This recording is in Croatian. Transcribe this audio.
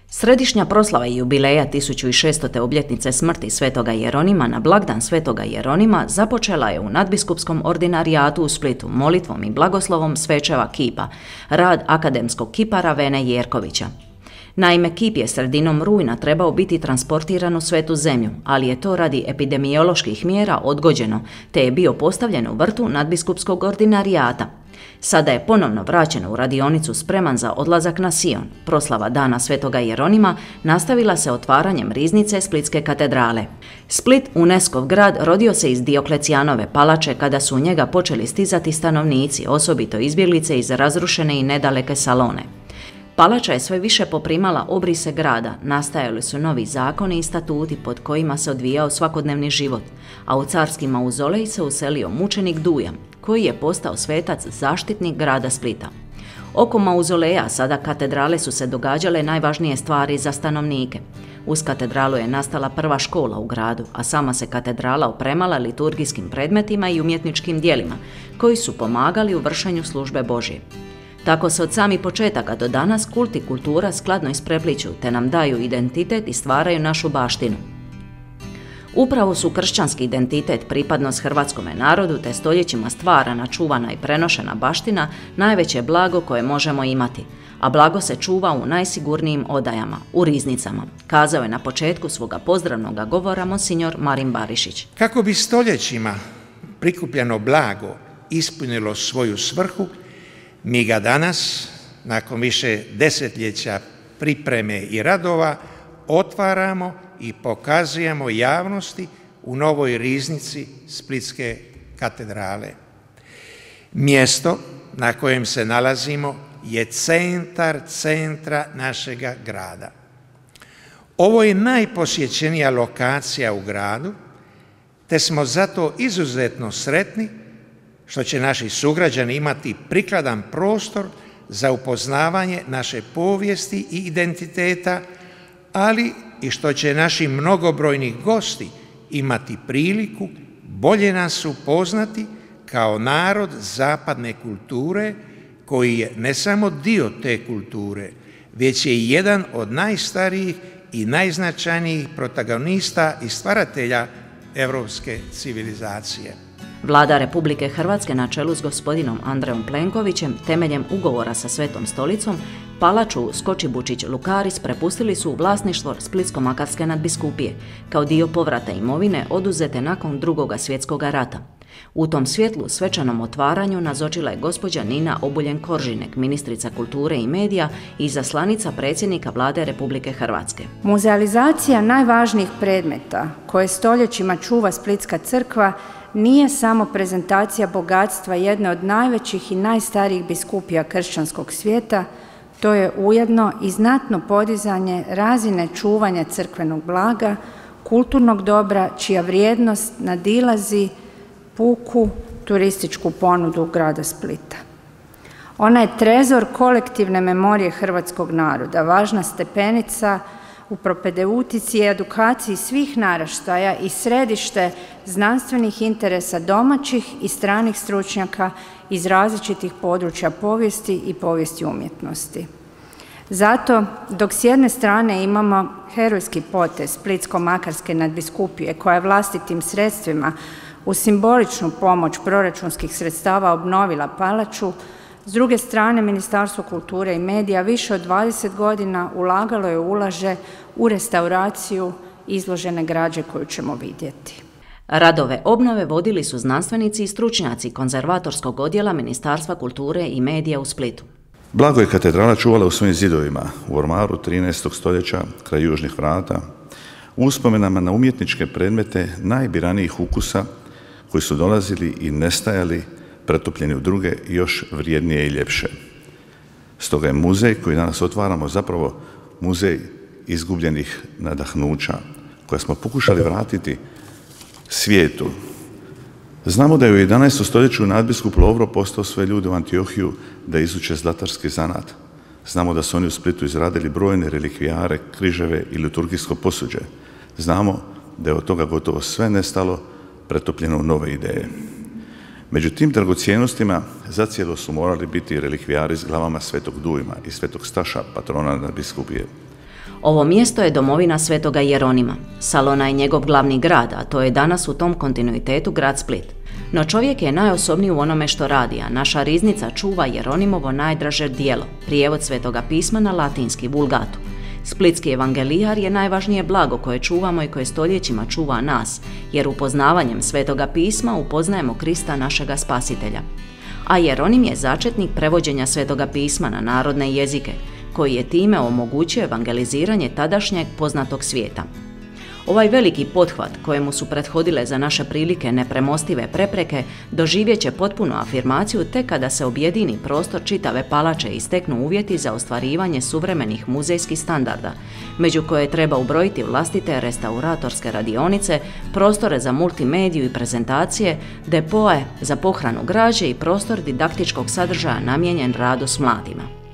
Središnja proslava i jubileja 1600. obljetnice smrti svetoga Jeronima na blagdan svetoga Jeronima započela je u nadbiskupskom ordinarijatu u Splitu molitvom i blagoslovom svečeva kipa, rad akademskog kipara Vene Jerkovića. Naime, kip je sredinom rujna trebao biti transportiran u Svetu zemlju, ali je to radi epidemioloških mjera odgođeno, te je bio postavljen u vrtu nadbiskupskog ordinarijata. Sada je ponovno vraćen u radionicu spreman za odlazak na Sion. Proslava dana svetoga Jeronima nastavila se otvaranjem riznice Splitske katedrale. Split, UNESCO-v grad, rodio se iz Dioklecijanove palače kada su u njega počeli stizati stanovnici, osobito izbjeglice iz razrušene i nedaleke Salone. Palača je sve više poprimala obrise grada, nastajali su novi zakoni i statuti pod kojima se odvijao svakodnevni život, a u carski mauzolej se uselio mučenik Dujam, koji je postao svetac zaštitnik grada Splita. Oko mauzoleja, sada katedrale, su se događale najvažnije stvari za stanovnike. Uz katedralu je nastala prva škola u gradu, a sama se katedrala opremala liturgijskim predmetima i umjetničkim djelima, koji su pomagali u vršenju službe Božje. Tako se od samih početaka do danas kult i kultura skladno isprepliću, te nam daju identitet i stvaraju našu baštinu. Upravo su kršćanski identitet, pripadnost hrvatskome narodu te stoljećima stvarana, čuvana i prenošena baština najveće blago koje možemo imati, a blago se čuva u najsigurnijim odajama, u riznicama, kazao je na početku svoga pozdravnoga govora monsignor Marin Barišić. Kako bi stoljećima prikupljeno blago ispunilo svoju svrhu, mi ga danas, nakon više desetljeća pripreme i radova, otvaramo i pokazujemo javnosti u novoj riznici Splitske katedrale. Mjesto na kojem se nalazimo je centar centra našega grada. Ovo je najposjećenija lokacija u gradu, te smo zato izuzetno sretni što će naši sugrađani imati prikladan prostor za upoznavanje naše povijesti i identiteta, ali i što će naši mnogobrojni gosti imati priliku bolje nas upoznati kao narod zapadne kulture, koji je ne samo dio te kulture, već je i jedan od najstarijih i najznačajnijih protagonista i stvaratelja europske civilizacije. Vlada Republike Hrvatske na čelu s gospodinom Andrejom Plenkovićem temeljem ugovora sa Svetom stolicom palaču Skočibučić-Lukaris prepustili su u vlasništvo Splitsko-makarske nadbiskupije kao dio povrata imovine oduzete nakon II. Svjetskog rata. U tom svjetlu svečanom otvaranju nazočila je gospođa Nina Obuljen-Koržinek, ministrica kulture i medija i izaslanica predsjednika Vlade Republike Hrvatske. Muzealizacija najvažnijih predmeta koje stoljećima čuva Splitska crkva nije samo prezentacija bogatstva jedne od najvećih i najstarijih biskupija kršćanskog svijeta, to je ujedno i znatno podizanje razine čuvanja crkvenog blaga, kulturnog dobra čija vrijednost nadilazi puku turističku ponudu grada Splita. Ona je trezor kolektivne memorije hrvatskog naroda, važna stepenica u propedeutici i edukaciji svih naraštaja i središte znanstvenih interesa domaćih i stranih stručnjaka iz različitih područja povijesti i povijesti umjetnosti. Zato, dok s jedne strane imamo herojski potez Splitsko-makarske nadbiskupije koja je vlastitim sredstvima uz simboličnu pomoć proračunskih sredstava obnovila palaču, s druge strane, Ministarstvo kulture i medija više od 20 godina ulagalo je ulaže u restauraciju izložene građe koju ćemo vidjeti. Radove obnove vodili su znanstvenici i stručnjaci konzervatorskog odjela Ministarstva kulture i medija u Splitu. Blago je katedrala čuvala u svojim zidovima u ormaru 13. stoljeća kraj južnih vrata, uspomenama na umjetničke predmete najbiranijih ukusa koji su dolazili i nestajali pretopljeni u druge još vrijednije i ljepše. Stoga je muzej koji danas otvaramo zapravo muzej izgubljenih nadahnuća koje smo pokušali vratiti svijetu. Znamo da je u 11. stoljeću nadbiskup Lovro postao sve ljude u Antiohiju da izuče zlatarski zanat. Znamo da su oni u Splitu izradili brojne relikvijare, križeve i liturgijsko posuđe. Znamo da je od toga gotovo sve nestalo, pretopljeno u nove ideje. Među tim dragocjenostima zacijelo su morali biti relikvijari s glavama svetog Dujma i svetog Staša, patrona nadbiskupije. Ovo mjesto je domovina Svetoga Jeronima. Salona je njegov glavni grad, a to je danas u tom kontinuitetu grad Split. No čovjek je najosobniji u onome što radi, a naša riznica čuva Jeronimovo najdraže djelo, prijevod Svetoga pisma na latinski Vulgatu. Splitski evangelijar je najvažnije blago koje čuvamo i koje stoljećima čuva nas, jer upoznavanjem Svetoga pisma upoznajemo Krista našega spasitelja. A Jeronim je začetnik prevođenja Svetoga pisma na narodne jezike, koji je time omogućio evangeliziranje tadašnjeg poznatog svijeta. Ovaj veliki pothvat, kojemu su prethodile za naše prilike nepremostive prepreke, doživjet će potpunu afirmaciju tek kada se objedini prostor čitave palače i steknu uvjeti za ostvarivanje suvremenih muzejskih standarda, među koje treba ubrojiti vlastite restauratorske radionice, prostore za multimediju i prezentacije, depoe za pohranu građe i prostor didaktičkog sadržaja namijenjen radu s mladima.